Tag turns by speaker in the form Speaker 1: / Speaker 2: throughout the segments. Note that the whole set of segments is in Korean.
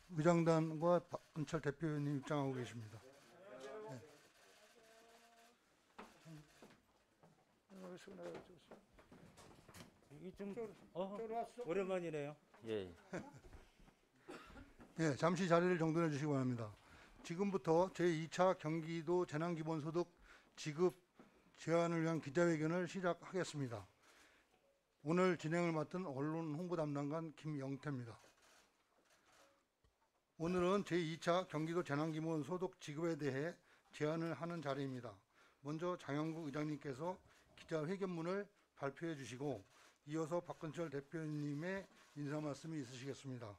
Speaker 1: 의장단과 박근철 대표님 입장하고 계십니다.
Speaker 2: 이게 좀 오랜만이네요. 예.
Speaker 1: 예, 잠시 자리를 정돈해 주시기 바랍니다. 지금부터 제2차 경기도 재난기본소득 지급 제한을 위한 기자회견을 시작하겠습니다. 오늘 진행을 맡은 언론 홍보 담당관 김영태입니다. 오늘은 제2차 경기도 재난기본소득 지급에 대해 제안을 하는 자리입니다. 먼저 장영국 의장님께서 기자회견문을 발표해 주시고 이어서 박근철 대표님의 인사 말씀이 있으시겠습니다.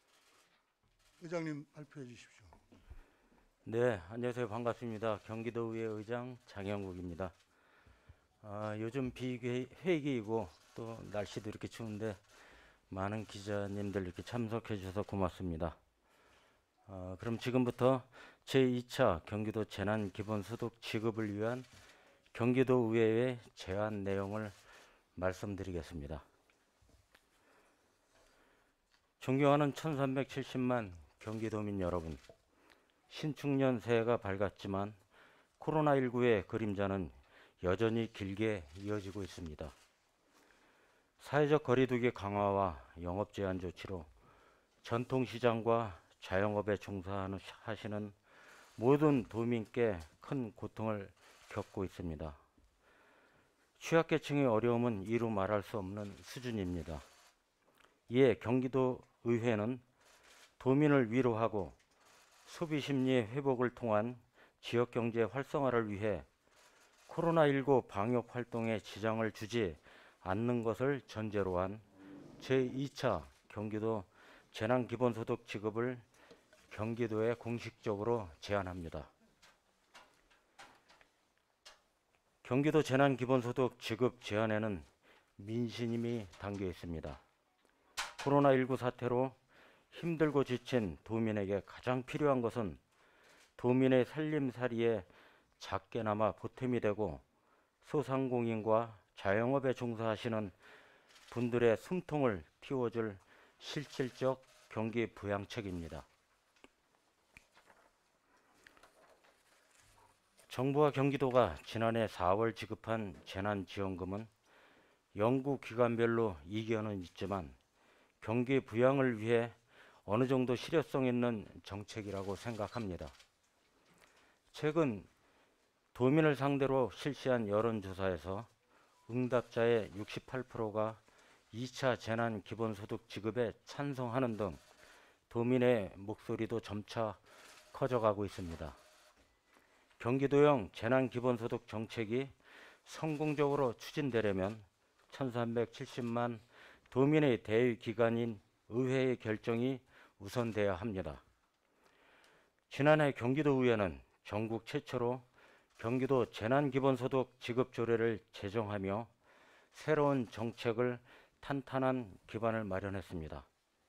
Speaker 1: 의장님 발표해 주십시오.
Speaker 2: 네, 안녕하세요. 반갑습니다. 경기도의회 의장 장영국입니다. 요즘 비회기이고 또 날씨도 이렇게 추운데 많은 기자님들 이렇게 참석해 주셔서 고맙습니다. 그럼 지금부터 제2차 경기도 재난기본소득 지급을 위한 경기도의회의 제안 내용을 말씀드리겠습니다. 존경하는 1370만 경기도민 여러분, 신축년 새해가 밝았지만 코로나19의 그림자는 여전히 길게 이어지고 있습니다. 사회적 거리두기 강화와 영업 제한 조치로 전통시장과 자영업에 종사하시는 모든 도민께 큰 고통을 겪고 있습니다. 취약계층의 어려움은 이루 말할 수 없는 수준입니다. 이에 경기도의회는 도민을 위로하고 소비심리의 회복을 통한 지역경제 활성화를 위해 코로나19 방역 활동에 지장을 주지 않는 것을 전제로 한 제2차 경기도 재난기본소득 지급을 경기도에 공식적으로 제안합니다. 경기도 재난기본소득 지급 제안에는 민심이 담겨 있습니다. 코로나19 사태로 힘들고 지친 도민에게 가장 필요한 것은 도민의 살림살이에 작게나마 보탬이 되고 소상공인과 자영업에 종사하시는 분들의 숨통을 틔워줄 실질적 경기 부양책입니다. 정부와 경기도가 지난해 4월 지급한 재난지원금은 연구기관별로 이견은 있지만 경기 부양을 위해 어느 정도 실효성 있는 정책이라고 생각합니다. 최근 도민을 상대로 실시한 여론조사에서 응답자의 68%가 2차 재난기본소득 지급에 찬성하는 등 도민의 목소리도 점차 커져가고 있습니다. 경기도형 재난기본소득 정책이 성공적으로 추진되려면 1370만 도민의 대의기관인 의회의 결정이 우선돼야 합니다. 지난해 경기도의회는 전국 최초로 경기도 재난기본소득 지급조례를 제정하며 새로운 정책을 탄탄한 기반을 마련했습니다.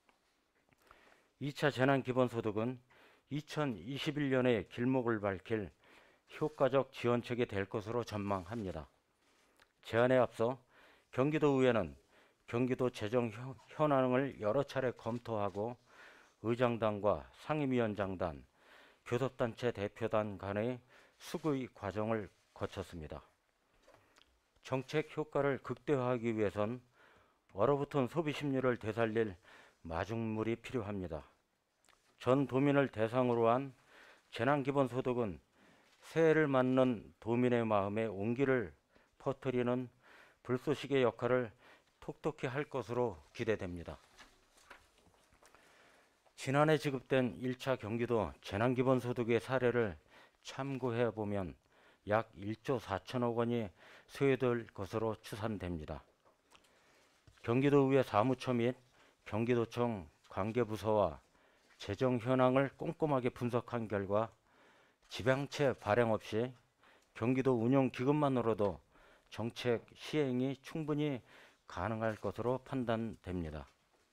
Speaker 2: 2차 재난기본소득은 2021년에 길목을 밝힐 효과적 지원책이 될 것으로 전망합니다. 제안에 앞서 경기도의회는 경기도 재정 현황을 여러 차례 검토하고 의장단과 상임위원장단, 교섭단체 대표단 간의 수의 과정을 거쳤습니다. 정책 효과를 극대화하기 위해선 얼어붙은 소비 심리를 되살릴 마중물이 필요합니다. 전 도민을 대상으로 한 재난기본소득은 새해를 맞는 도민의 마음에 온기를 퍼뜨리는 불쏘시개 역할을 톡톡히 할 것으로 기대됩니다. 지난해 지급된 1차 경기도 재난기본소득의 사례를 참고해 보면 약 1조 4천억 원이 소요될 것으로 추산됩니다. 경기도의회 사무처 및 경기도청 관계부서와 재정 현황을 꼼꼼하게 분석한 결과 지방채 발행 없이 경기도 운영기금만으로도 정책 시행이 충분히 가능할 것으로 판단됩니다.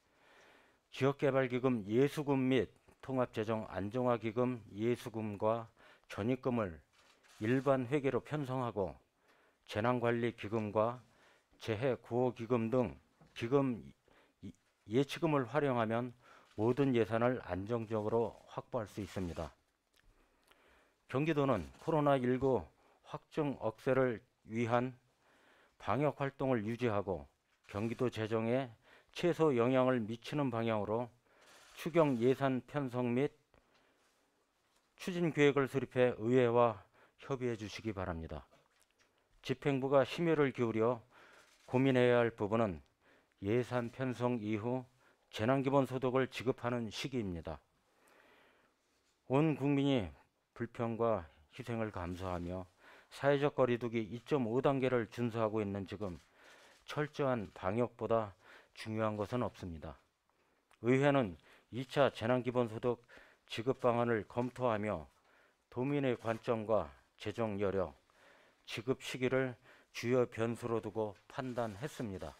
Speaker 2: 지역개발기금 예수금 및 통합재정 안정화기금 예수금과 전입금을 일반 회계로 편성하고 재난관리기금과 재해구호기금 등 기금 예치금을 활용하면 모든 예산을 안정적으로 확보할 수 있습니다. 경기도는 코로나19 확증 억제를 위한 방역 활동을 유지하고 경기도 재정에 최소 영향을 미치는 방향으로 추경 예산 편성 및 추진 계획을 수립해 의회와 협의해 주시기 바랍니다. 집행부가 심혈을 기울여 고민해야 할 부분은 예산 편성 이후 재난기본소득을 지급하는 시기입니다. 온 국민이 불평과 희생을 감수하며 사회적 거리두기 2.5단계를 준수하고 있는 지금 철저한 방역보다 중요한 것은 없습니다. 의회는 2차 재난기본소득 지급 방안을 검토하며 도민의 관점과 재정 여력, 지급 시기를 주요 변수로 두고 판단했습니다.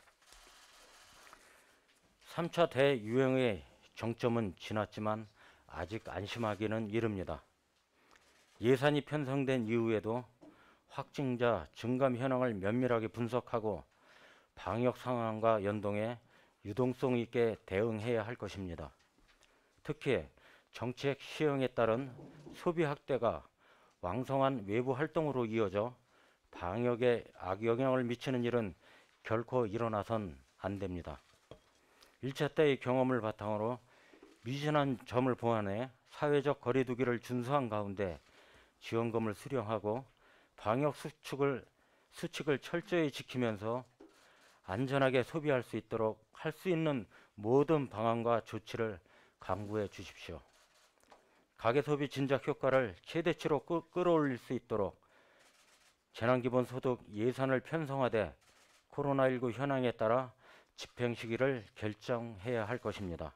Speaker 2: 3차 대유행의 정점은 지났지만 아직 안심하기는 이릅니다. 예산이 편성된 이후에도 확진자 증감 현황을 면밀하게 분석하고 방역 상황과 연동해 유동성 있게 대응해야 할 것입니다. 특히 정책 시행에 따른 소비 확대가 왕성한 외부 활동으로 이어져 방역에 악영향을 미치는 일은 결코 일어나선 안 됩니다. 1차 때의 경험을 바탕으로 미진한 점을 보완해 사회적 거리두기를 준수한 가운데 지원금을 수령하고 방역 수칙을 철저히 지키면서 안전하게 소비할 수 있도록 할 수 있는 모든 방안과 조치를 강구해 주십시오. 가계소비 진작 효과를 최대치로 끌어올릴 수 있도록 재난기본소득 예산을 편성하되 코로나19 현황에 따라 집행 시기를 결정해야 할 것입니다.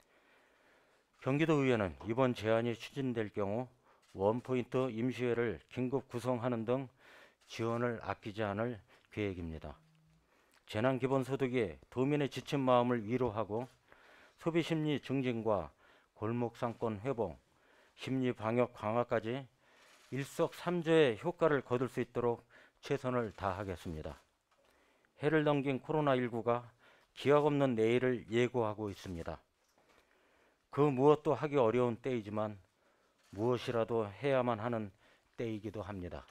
Speaker 2: 경기도의회는 이번 제안이 추진될 경우 원포인트 임시회를 긴급 구성하는 등 지원을 아끼지 않을 계획입니다. 재난기본소득이 도민의 지친 마음을 위로하고 소비심리 증진과 골목상권 회복, 심리방역 강화까지 일석삼조의 효과를 거둘 수 있도록 최선을 다하겠습니다. 해를 넘긴 코로나19가 기약 없는 내일을 예고하고 있습니다. 그 무엇도 하기 어려운 때이지만 무엇이라도 해야만 하는 때이기도 합니다.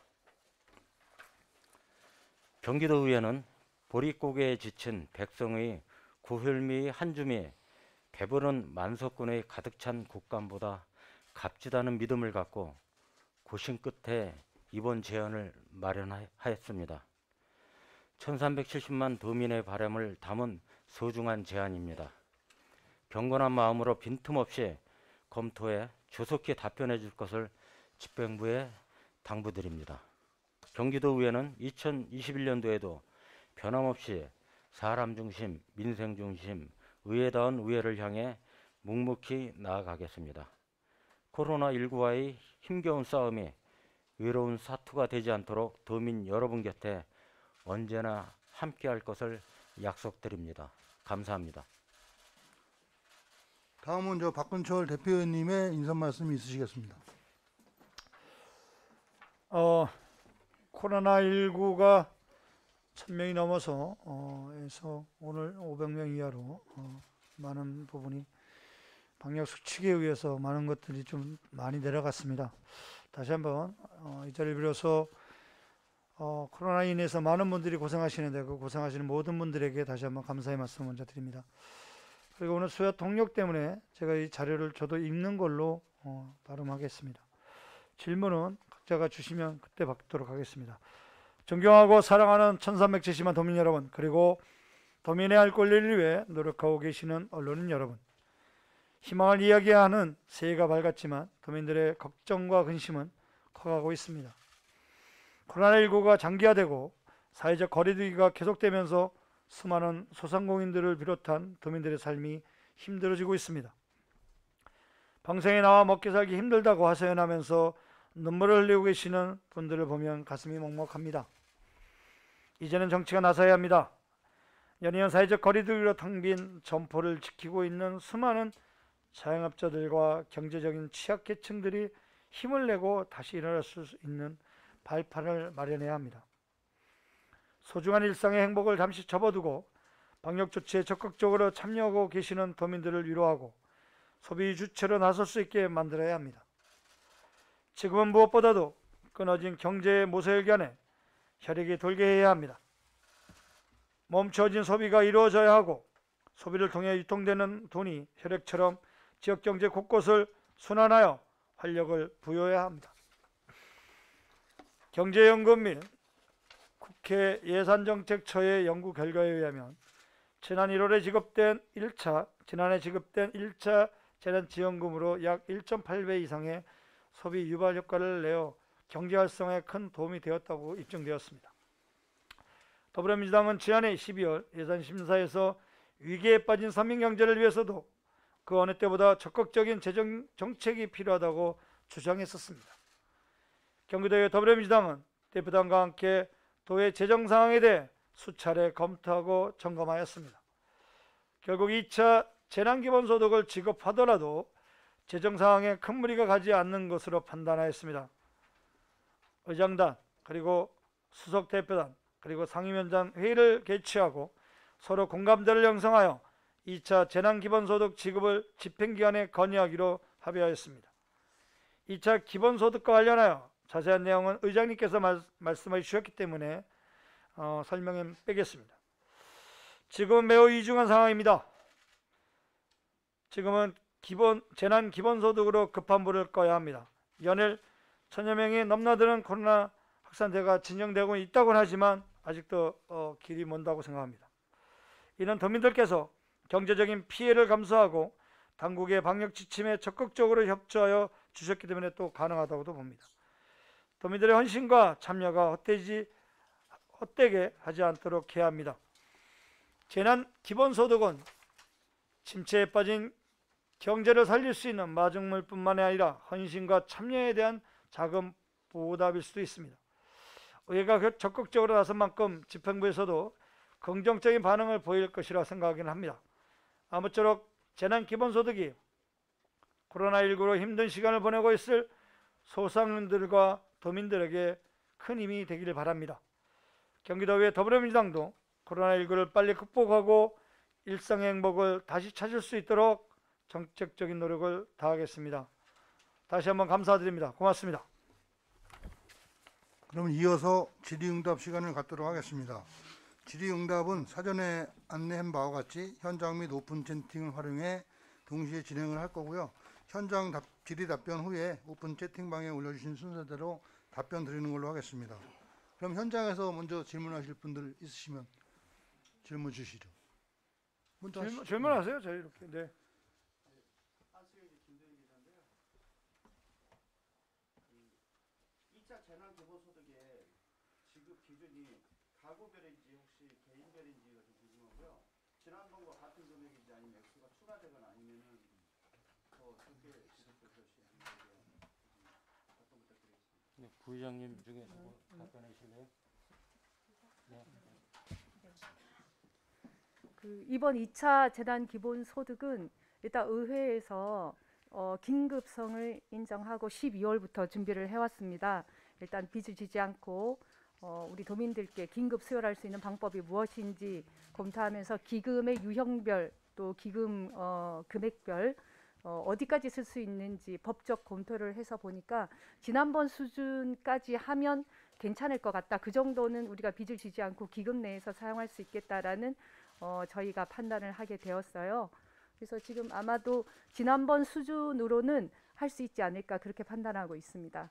Speaker 2: 경기도의회는 보릿고개에 지친 백성의 구휼미 한 줌이 배부른 만석군의 가득 찬 곶감보다 값지다는 믿음을 갖고 고심 끝에 이번 제안을 마련하였습니다. 1370만 도민의 바람을 담은 소중한 제안입니다. 경건한 마음으로 빈틈없이 검토해 조속히 답변해 줄 것을 집행부에 당부드립니다. 경기도의회는 2021년도에도 변함없이 사람 중심, 민생 중심, 의회다운 의회를 향해 묵묵히 나아가겠습니다. 코로나19와의 힘겨운 싸움이 외로운 사투가 되지 않도록 도민 여러분 곁에 언제나 함께할 것을 약속드립니다. 감사합니다.
Speaker 1: 다음은 박근철 대표님의 인사 말씀이 있으시겠습니다.
Speaker 3: 코로나19가 1000명이 넘어서 해서 오늘 500명 이하로 많은 부분이 방역 수칙에 의해서 많은 것들이 좀 많이 내려갔습니다. 다시 한번 이 자리를 빌어서 코로나 인해서 많은 분들이 고생하시는데 그 고생하시는 모든 분들에게 다시 한번 감사의 말씀 먼저 드립니다. 그리고 오늘 수요 통역 때문에 제가 이 자료를 저도 읽는 걸로 발음하겠습니다. 질문은 각자가 주시면 그때 받도록 하겠습니다. 존경하고 사랑하는 1370만 도민 여러분, 그리고 도민의 알 권리를 위해 노력하고 계시는 언론인 여러분, 희망을 이야기하는 새해가 밝았지만 도민들의 걱정과 근심은 커가고 있습니다. 코로나19가 장기화되고 사회적 거리두기가 계속되면서 수많은 소상공인들을 비롯한 도민들의 삶이 힘들어지고 있습니다. 방송에 나와 먹고 살기 힘들다고 하소연하면서 눈물을 흘리고 계시는 분들을 보면 가슴이 먹먹합니다. 이제는 정치가 나서야 합니다. 연이은 사회적 거리두기로 텅 빈 점포를 지키고 있는 수많은 자영업자들과 경제적인 취약계층들이 힘을 내고 다시 일어날 수 있는 발판을 마련해야 합니다. 소중한 일상의 행복을 잠시 접어두고 방역조치에 적극적으로 참여하고 계시는 도민들을 위로하고 소비 주체로 나설 수 있게 만들어야 합니다. 지금은 무엇보다도 끊어진 경제의 모세혈관에 혈액이 돌게 해야 합니다. 멈춰진 소비가 이루어져야 하고 소비를 통해 유통되는 돈이 혈액처럼 지역경제 곳곳을 순환하여 활력을 부여해야 합니다. 경제연구원 및 국회 예산정책처의 연구 결과에 의하면 지난해 지급된 1차 재난지원금으로 약 1.8배 이상의 소비 유발 효과를 내어 경제 활성화에 큰 도움이 되었다고 입증되었습니다. 더불어민주당은 지난해 12월 예산심사에서 위기에 빠진 서민경제를 위해서도 그 어느 때보다 적극적인 재정 정책이 필요하다고 주장했었습니다. 경기도의 더불어민주당은 대표당과 함께 도의 재정 상황에 대해 수차례 검토하고 점검하였습니다. 결국 2차 재난기본소득을 지급하더라도 재정 상황에 큰 무리가 가지 않는 것으로 판단하였습니다. 의장단 그리고 수석대표단 그리고 상임위원장 회의를 개최하고 서로 공감대를 형성하여 2차 재난기본소득 지급을 집행기관에 건의하기로 합의하였습니다. 2차 기본소득과 관련하여 자세한 내용은 의장님께서 말씀해 주셨기 때문에 설명은 빼겠습니다. 지금은 매우 이중한 상황입니다. 지금은 재난기본소득으로 급한 불을 꺼야 합니다. 연일 1000여 명이 넘나드는 코로나 확산세가 진정되고 있다고는 하지만 아직도 길이 먼다고 생각합니다. 이는 도민들께서 경제적인 피해를 감수하고 당국의 방역 지침에 적극적으로 협조하여 주셨기 때문에 또 가능하다고도 봅니다. 도민들의 헌신과 참여가 헛되게 하지 않도록 해야 합니다. 재난 기본소득은 침체에 빠진 경제를 살릴 수 있는 마중물뿐만 아니라 헌신과 참여에 대한 자금 보답일 수도 있습니다. 의회가 적극적으로 나선 만큼 집행부에서도 긍정적인 반응을 보일 것이라 생각하긴 합니다. 아무쪼록 재난기본소득이 코로나19로 힘든 시간을 보내고 있을 소상인들과 도민들에게 큰 힘이 되기를 바랍니다. 경기도의 더불어민주당도 코로나19를 빨리 극복하고 일상의 행복을 다시 찾을 수 있도록 정책적인 노력을 다하겠습니다. 다시 한번 감사드립니다. 고맙습니다.
Speaker 1: 그럼 이어서 질의응답 시간을 갖도록 하겠습니다. 질의응답은 사전에 안내한 바와 같이 현장 및 오픈 채팅을 활용해 동시에 진행을 할 거고요. 현장 질의 답변 후에 오픈 채팅방에 올려주신 순서대로 답변 드리는 걸로 하겠습니다. 그럼 현장에서 먼저 질문하실 분들 있으시면 질문 주시죠. 먼저
Speaker 3: 질문하세요. 저희 이렇게. 네.
Speaker 4: 재난기본소득의 지급 기준이 가구별인지 혹시 개인별인지가 좀 궁금하고요. 지난번과 같은 금액인지 아니면 액수가 추가되거나 아니면은 더 적게 지급될 것인지 답변 부탁드리겠습니다.
Speaker 2: 네, 부의장님 중에 답변해 주실래요? 네.
Speaker 5: 이번 2차 재난기본소득은 일단 의회에서 긴급성을 인정하고 12월부터 준비를 해왔습니다. 일단 빚을 지지 않고 우리 도민들께 긴급 수혈할 수 있는 방법이 무엇인지 검토하면서 기금의 유형별 또 기금 금액별 어디까지 쓸 수 있는지 법적 검토를 해서 보니까 지난번 수준까지 하면 괜찮을 것 같다. 그 정도는 우리가 빚을 지지 않고 기금 내에서 사용할 수 있겠다라는 저희가 판단을 하게 되었어요. 그래서 지금 아마도 지난번 수준으로는 할 수 있지 않을까 그렇게 판단하고 있습니다.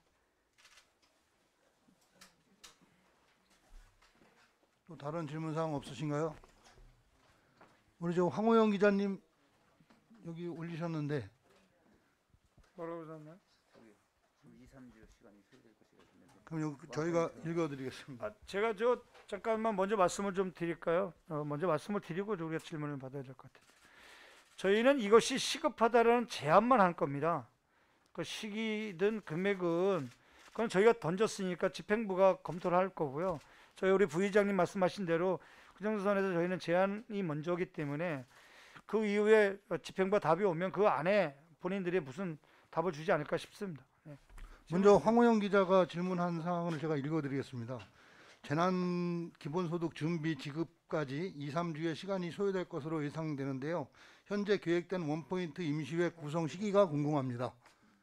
Speaker 1: 또 다른 질문 사항 없으신가요? 우리 저 황호영 기자님 여기 올리셨는데
Speaker 3: 뭐라고 하셨나요?
Speaker 4: 2, 3주 시간이 소요될 것이라 했는데.
Speaker 1: 그럼 여기 저희가 읽어드리겠습니다.
Speaker 3: 제가 잠깐만 먼저 말씀을 좀 드릴까요? 먼저 말씀을 드리고 우리가 질문을 받아야 될 것 같아요. 저희는 이것이 시급하다라는 제안만 할 겁니다. 그 시기든 금액은 그건 저희가 던졌으니까 집행부가 검토를 할 거고요. 저희 우리 부의장님 말씀하신 대로 그 정도 선에서 저희는 제안이 먼저기 때문에 그 이후에 집행부가 답이 오면 그 안에 본인들이 무슨 답을 주지 않을까 싶습니다. 네.
Speaker 1: 먼저 황호영 기자가 질문한 사항을 제가 읽어드리겠습니다. 재난 기본소득 준비 지급 발표까지 2, 3주의 시간이 소요될 것으로 예상되는데요. 현재 계획된 원포인트 임시회 구성 시기가 궁금합니다.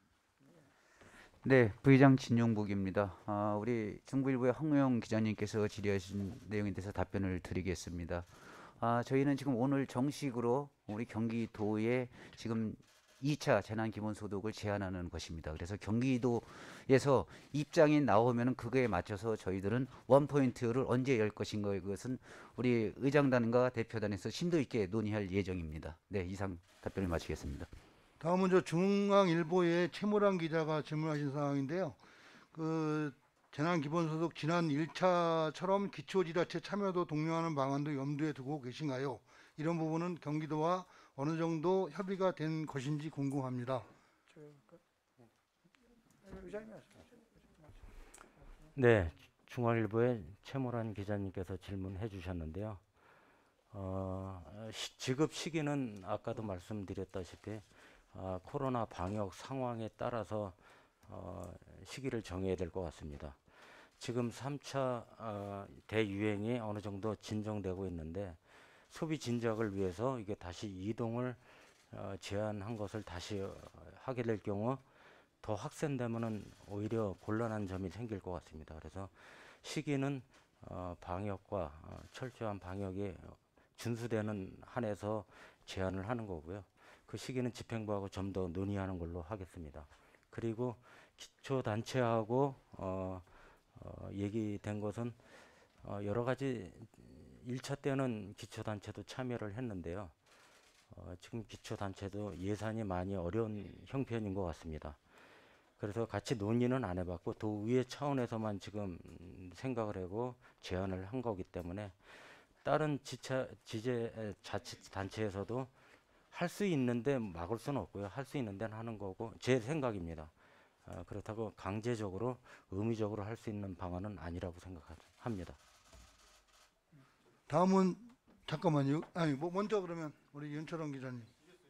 Speaker 4: 네, 부의장 진용국입니다. 우리 중부일보의 황우영 기자님께서 질의하신 내용에 대해서 답변을 드리겠습니다. 저희는 지금 오늘 정식으로 우리 경기도에 지금 2차 재난기본소득을 제안하는 것입니다. 그래서 경기도에서 입장이 나오면 그거에 맞춰서 저희들은 원포인트를 언제 열 것인가, 이것은 우리 의장단과 대표단에서 심도 있게 논의할 예정입니다. 네, 이상 답변을 마치겠습니다.
Speaker 1: 다음은 중앙일보의 최모란 기자가 질문하신 사항인데요. 그 재난기본소득 지난 1차처럼 기초지자체 참여도 독려하는 방안도 염두에 두고 계신가요? 이런 부분은 경기도와 어느 정도 협의가 된 것인지 궁금합니다.
Speaker 2: 네, 중앙일보의 최모란 기자님께서 질문해 주셨는데요. 지급 시기는 아까도 말씀드렸다시피 코로나 방역 상황에 따라서 시기를 정해야 될 것 같습니다. 지금 3차 대유행이 어느 정도 진정되고 있는데 소비 진작을 위해서 이게 다시 이동을 제한한 것을 다시 하게 될 경우 더 확산되면은 오히려 곤란한 점이 생길 것 같습니다. 그래서 시기는 방역과 철저한 방역이 준수되는 한에서 제한을 하는 거고요. 그 시기는 집행부하고 좀 더 논의하는 걸로 하겠습니다. 그리고 기초단체하고 얘기된 것은 여러 가지 1차 때는 기초단체도 참여를 했는데요. 지금 기초단체도 예산이 많이 어려운 형편인 것 같습니다. 그래서 같이 논의는 안 해봤고 도의회 차원에서만 지금 생각을 하고 제안을 한 거기 때문에 다른 자치단체에서도 할 수 있는데 막을 수는 없고요. 할 수 있는 데는 하는 거고 제 생각입니다. 그렇다고 강제적으로 의무적으로 할 수 있는 방안은 아니라고 생각합니다.
Speaker 1: 다음은 잠깐만요. 아니 뭐 먼저 그러면 우리 윤철원 기자님.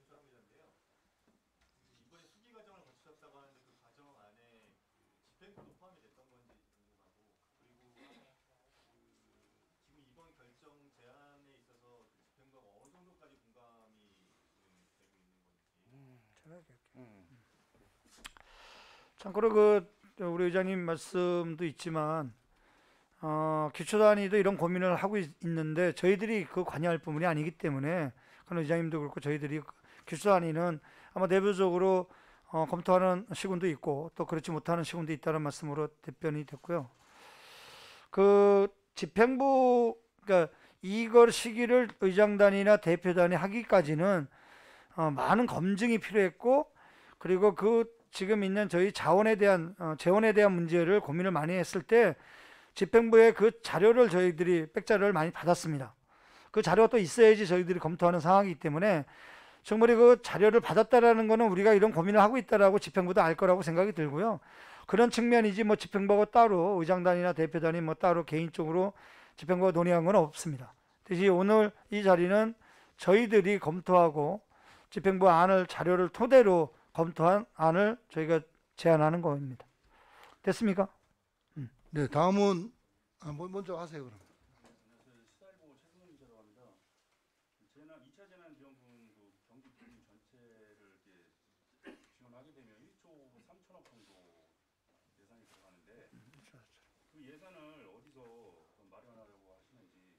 Speaker 3: 참고로 우리 의장님 말씀도 있지만 기초단위도 이런 고민을 하고 있는데 저희들이 그 관여할 부분이 아니기 때문에 그 의장님도 그렇고 저희들이 기초단위는 아마 내부적으로 검토하는 시군도 있고 또 그렇지 못하는 시군도 있다는 말씀으로 답변이 됐고요. 그 집행부 그러니까 이걸 시기를 의장단이나 대표단이 하기까지는 많은 검증이 필요했고 그리고 지금 있는 저희 재원에 대한 문제를 고민을 많이 했을 때 집행부의 그 자료를 저희들이 백자료를 많이 받았습니다. 그 자료가 또 있어야지 저희들이 검토하는 상황이기 때문에 충분히 그 자료를 받았다라는 거는 우리가 이런 고민을 하고 있다라고 집행부도 알 거라고 생각이 들고요. 그런 측면이지 뭐 집행부하고 따로 의장단이나 대표단이 뭐 따로 개인적으로 집행부가 논의한 건 없습니다. 대신 오늘 이 자리는 저희들이 검토하고 집행부 안을 자료를 토대로 검토한 안을 저희가 제안하는 겁니다. 됐습니까?
Speaker 1: 네, 다음은 먼저 하세요 그럼.
Speaker 6: 시사일보 최승훈 기자라고 합니다. 2차 재난지원금 경기 기금 전체를 이렇게 지원하게 되면 1조 3천억 정도 예산이 들어가는데 그 예산을 어디서 마련하려고 하시는지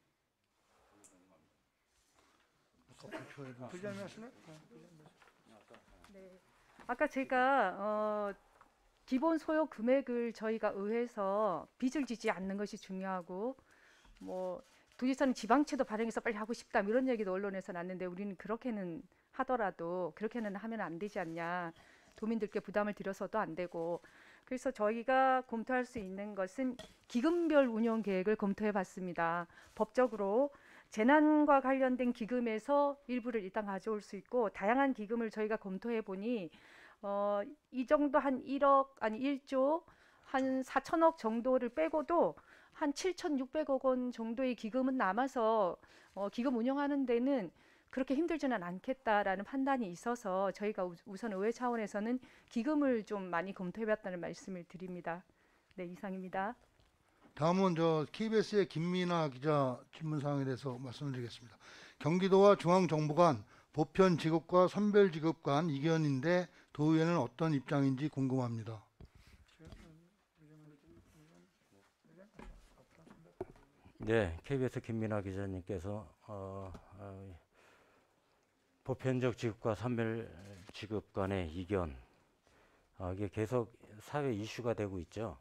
Speaker 6: 궁금합니다.
Speaker 3: 부장님 하시네?
Speaker 5: 네. 아까 제가 기본 소요 금액을 저희가 의회에서 빚을 지지 않는 것이 중요하고 뭐 도지사는 지방채도 발행해서 빨리 하고 싶다 이런 얘기도 언론에서 났는데 우리는 그렇게는 하더라도 그렇게는 하면 안 되지 않냐. 도민들께 부담을 드려서도 안 되고 그래서 저희가 검토할 수 있는 것은 기금별 운영 계획을 검토해 봤습니다. 법적으로 재난과 관련된 기금에서 일부를 일단 가져올 수 있고 다양한 기금을 저희가 검토해 보니 이 정도 한 1억 아니 1조 한 4천억 정도를 빼고도 한 7,600억 원 정도의 기금은 남아서 기금 운영하는 데는 그렇게 힘들지는 않겠다라는 판단이 있어서 저희가 우선 의회 차원에서는 기금을 좀 많이 검토해봤다는 말씀을 드립니다. 네, 이상입니다.
Speaker 1: 다음은 KBS의 김민아 기자 질문 사항에 대해서 말씀을 드리겠습니다. 경기도와 중앙정부 간 보편 지급과 선별 지급 간 이견인데 도의회는 어떤 입장인지 궁금합니다.
Speaker 2: 네, KBS 김민아 기자님께서 보편적 지급과 선별 지급 간의 이견, 이게 계속 사회 이슈가 되고 있죠.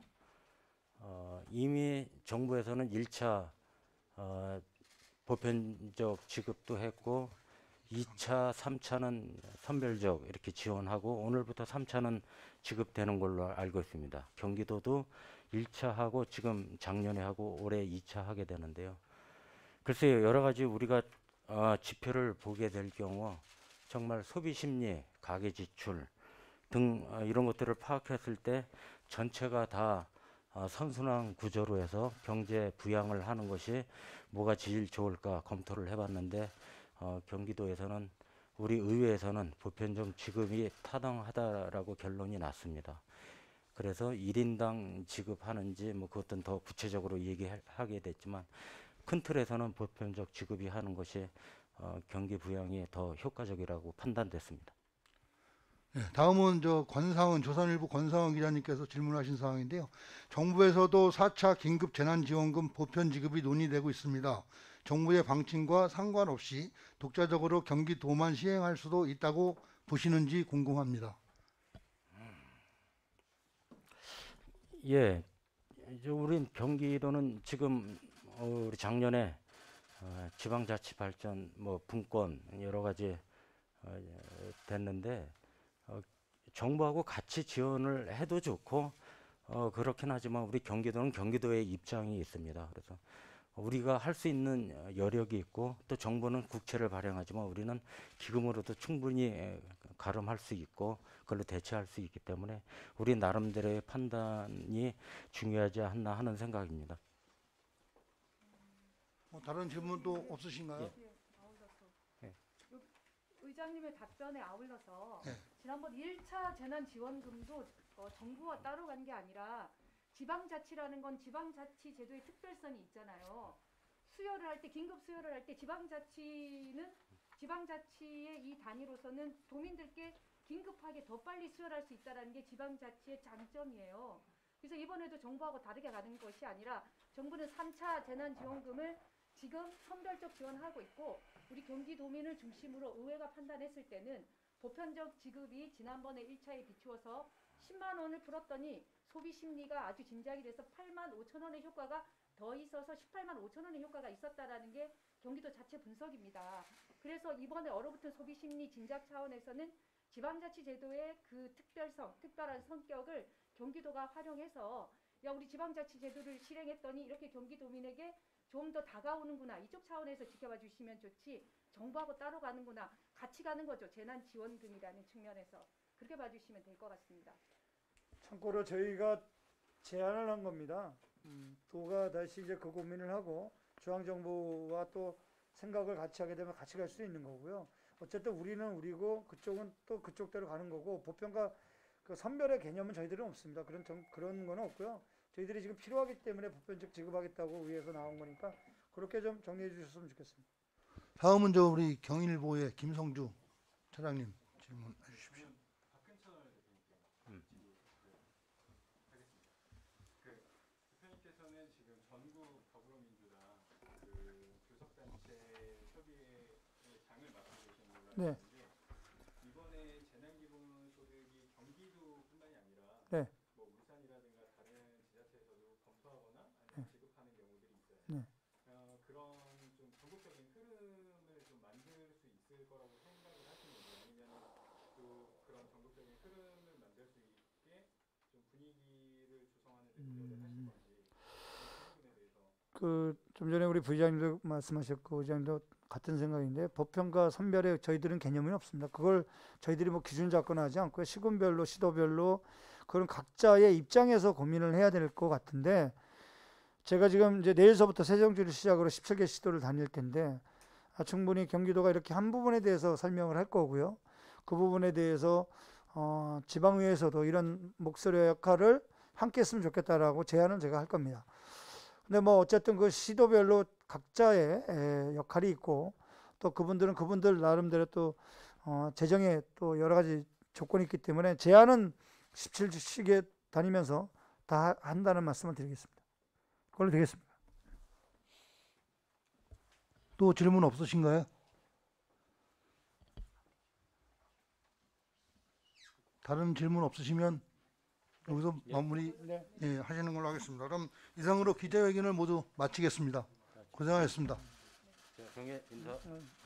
Speaker 2: 이미 정부에서는 1차 보편적 지급도 했고 2차, 3차는 선별적 이렇게 지원하고 오늘부터 3차는 지급되는 걸로 알고 있습니다. 경기도도 1차 하고 지금 작년에 하고 올해 2차 하게 되는데요. 글쎄요, 여러 가지 우리가 지표를 보게 될 경우 정말 소비 심리, 가계 지출 등 이런 것들을 파악했을 때 전체가 다 선순환 구조로 해서 경제 부양을 하는 것이 뭐가 제일 좋을까 검토를 해봤는데 경기도에서는 우리 의회에서는 보편적 지급이 타당하다라고 결론이 났습니다. 그래서 1인당 지급하는지 뭐 그것은 더 구체적으로 얘기하게 됐지만 큰 틀에서는 보편적 지급이 하는 것이 경기 부양이 더 효과적이라고 판단됐습니다.
Speaker 1: 네, 다음은 권상은 조선일보 권상은 기자님께서 질문하신 사항인데요. 정부에서도 4차 긴급 재난지원금 보편 지급이 논의되고 있습니다. 정부의 방침과 상관없이 독자적으로 경기도만 시행할 수도 있다고 보시는지 궁금합니다.
Speaker 2: 예, 우린 경기도는 지금 우리 작년에 지방자치발전 뭐 분권 여러 가지 됐는데 정부하고 같이 지원을 해도 좋고 그렇긴 하지만 우리 경기도는 경기도의 입장이 있습니다. 그래서 우리가 할 수 있는 여력이 있고 또 정부는 국채를 발행하지만 우리는 기금으로도 충분히 가름할 수 있고 그걸로 대체할 수 있기 때문에 우리 나름대로의 판단이 중요하지 않나 하는 생각입니다.
Speaker 1: 다른 질문도 없으신가요?
Speaker 5: 의장님의 답변에 아울러서
Speaker 1: 네.
Speaker 5: 지난번 1차 재난지원금도 정부와 따로 간 게 아니라 지방자치라는 건 지방자치 제도의 특별성이 있잖아요. 수여를 할 때 긴급 수여를 할 때 지방자치는 지방자치의 이 단위로서는 도민들께 긴급하게 더 빨리 수여를 할 수 있다는 게 지방자치의 장점이에요. 그래서 이번에도 정부하고 다르게 가는 것이 아니라 정부는 3차 재난지원금을 지금 선별적 지원하고 있고 우리 경기도민을 중심으로 의회가 판단했을 때는 보편적 지급이 지난번에 1차에 비추어서 10만 원을 풀었더니 소비 심리가 아주 진작이 돼서 8만 5천 원의 효과가 더 있어서 18만 5천 원의 효과가 있었다라는 게 경기도 자체 분석입니다. 그래서 이번에 얼어붙은 소비 심리 진작 차원에서는 지방자치 제도의 그 특별성, 특별한 성격을 경기도가 활용해서 야 우리 지방자치 제도를 실행했더니 이렇게 경기도민에게 좀 더 다가오는구나. 이쪽 차원에서 지켜봐 주시면 좋지. 정부하고 따로 가는구나. 같이 가는 거죠. 재난지원금이라는 측면에서. 그렇게 봐주시면 될 것 같습니다.
Speaker 3: 참고로 저희가 제안을 한 겁니다. 도가 다시 이제 그 고민을 하고 중앙정부와 또 생각을 같이 하게 되면 같이 갈 수 있는 거고요. 어쨌든 우리는 우리고 그쪽은 또 그쪽대로 가는 거고 보편과 그 선별의 개념은 저희들은 없습니다. 그런 건 없고요. 저희들이 지금 필요하기 때문에 보편적 지급하겠다고 위에서 나온 거니까 그렇게 좀 정리해 주셨으면 좋겠습니다.
Speaker 1: 다음은 우리 경일보의 김성주 차장님 질문해 주십시오.
Speaker 6: 박근철 대표님께 대표님께서는 지금 전국 더불어민주당 그 교섭단체 협의회 장을 맡고 계신 걸로 알고
Speaker 3: 네.
Speaker 6: 있는데 이번에 재난기본소득이 경기도뿐만이 아니라
Speaker 3: 네.
Speaker 6: 뭐 울산이라든가 다른 지자체에서도 검토하거나 아니면 지급하는 경우들이 있어요.
Speaker 3: 네.
Speaker 6: 그런 좀 전국적인 흐름을 좀 만들 수 있을 거라고 생각을 하시는지 아니면 그런 전국적인 흐름을 만들 수 있게 좀 분위기를 조성하는 데 노력을 하실 건지 그 부분에 대해서
Speaker 3: 좀 전에 우리 부의장님도 말씀하셨고 의장님도 같은 생각인데 보편과 선별에 저희들은 개념이 없습니다. 그걸 저희들이 뭐 기준 잡거나 하지 않고요. 시군별로 시도별로 그런 각자의 입장에서 고민을 해야 될 것 같은데 제가 지금 이제 내일서부터 세정주를 시작으로 17개 시도를 다닐 텐데 충분히 경기도가 이렇게 한 부분에 대해서 설명을 할 거고요. 그 부분에 대해서 지방의회에서도 이런 목소리의 역할을 함께 했으면 좋겠다라고 제안을 제가 할 겁니다. 근데 뭐 어쨌든 그 시도별로 각자의 역할이 있고 또 그분들은 그분들 나름대로 또 재정에 또 여러 가지 조건이 있기 때문에 제한은 17주씩에 다니면서 다 한다는 말씀을 드리겠습니다. 그걸로 되겠습니다.
Speaker 1: 또 질문 없으신가요? 다른 질문 없으시면 여기서 마무리 예, 하시는 걸로 하겠습니다. 그럼 이상으로 기자회견을 모두 마치겠습니다. 고생하셨습니다.
Speaker 2: 경례 인사.